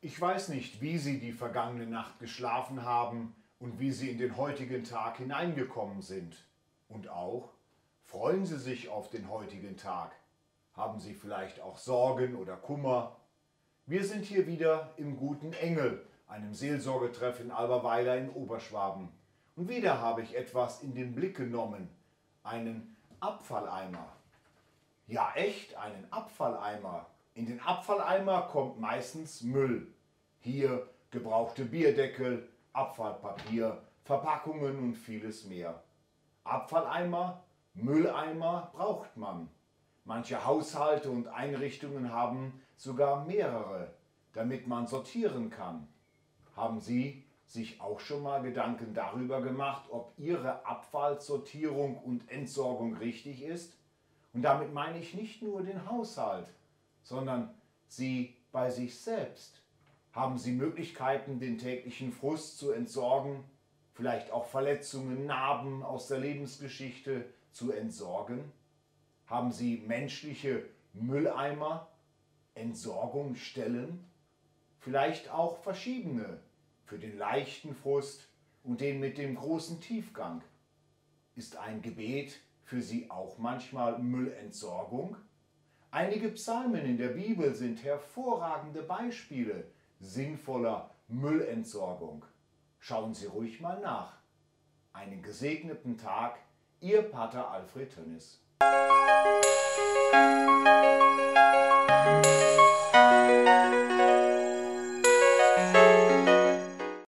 Ich weiß nicht, wie Sie die vergangene Nacht geschlafen haben und wie Sie in den heutigen Tag hineingekommen sind. Und auch, freuen Sie sich auf den heutigen Tag? Haben Sie vielleicht auch Sorgen oder Kummer? Wir sind hier wieder im Guten Engel, einem Seelsorgetreff in Alberweiler in Oberschwaben. Und wieder habe ich etwas in den Blick genommen, einen Abfalleimer. Ja, echt, einen Abfalleimer. In den Abfalleimer kommt meistens Müll. Hier gebrauchte Bierdeckel, Abfallpapier, Verpackungen und vieles mehr. Abfalleimer, Mülleimer braucht man. Manche Haushalte und Einrichtungen haben sogar mehrere, damit man sortieren kann. Haben Sie sich auch schon mal Gedanken darüber gemacht, ob Ihre Abfallsortierung und Entsorgung richtig ist? Und damit meine ich nicht nur den Haushalt, sondern Sie bei sich selbst. Haben Sie Möglichkeiten, den täglichen Frust zu entsorgen, vielleicht auch Verletzungen, Narben aus der Lebensgeschichte zu entsorgen? Haben Sie menschliche Mülleimer, Entsorgungsstellen? Vielleicht auch verschiedene für den leichten Frust und den mit dem großen Tiefgang. Ist ein Gebet für Sie auch manchmal Müllentsorgung? Einige Psalmen in der Bibel sind hervorragende Beispiele sinnvoller Müllentsorgung. Schauen Sie ruhig mal nach. Einen gesegneten Tag, Ihr Pater Alfred Tönnis.